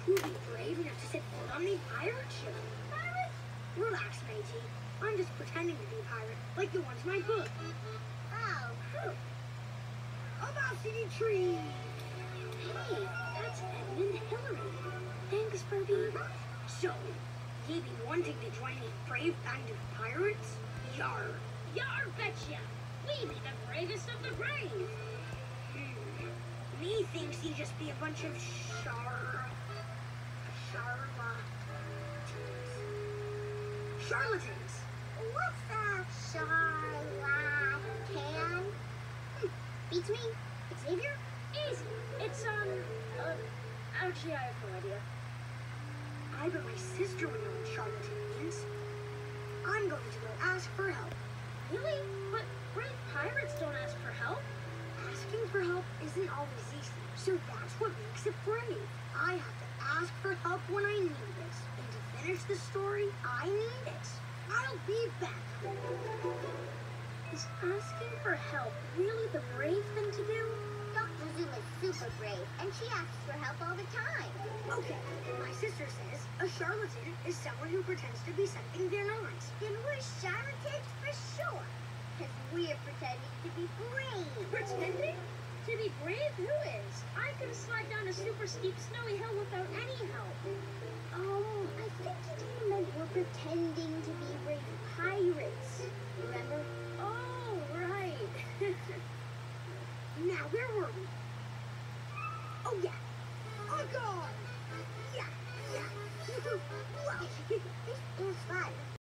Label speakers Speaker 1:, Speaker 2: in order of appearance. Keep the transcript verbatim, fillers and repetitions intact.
Speaker 1: Who'd be brave enough to set foot on the pirate ship? Pirate? Relax, matey. I'm just pretending to be a pirate, like the ones in my book.
Speaker 2: Oh.
Speaker 1: About city tree. Hey, that's Edmund Hailary. Thanks, Burby. So, ye be wanting to join a brave band of pirates? Yar.
Speaker 3: Yar betcha! We be the bravest of the brave!
Speaker 1: Hmm. Me thinks ye just be a bunch of char... charlatans. Charlatans.
Speaker 2: What's a charlatan? Hmm. Beats me. Xavier?
Speaker 3: Easy. It's, um, uh, actually, I have no idea.
Speaker 1: I bet my sister would know what charlatan means. I'm going to go ask for help.
Speaker 3: Really? But brave pirates don't ask for help.
Speaker 1: Asking for help isn't always easy, so that's what makes it brave. I have to ask for help when I need it. And to finish the story, I need it. I'll be back.
Speaker 3: Is asking for help really the brave thing to do?
Speaker 2: Doctor Zoom is super brave, and she asks for help all the time.
Speaker 1: Okay, my sister says a charlatan is someone who pretends to be something they're not.
Speaker 2: Then we're charlatans for sure, because we're pretending to be brave.
Speaker 3: Pretending? To be brave? Who is? I could slide down a super steep snowy hill without any help.
Speaker 2: Oh, I think you meant we're pretending to be brave pirates. Remember?
Speaker 3: Oh, right.
Speaker 1: Now, where were we? Oh, yeah. Oh, God. Yeah, yeah. Whoa.
Speaker 2: This is fun.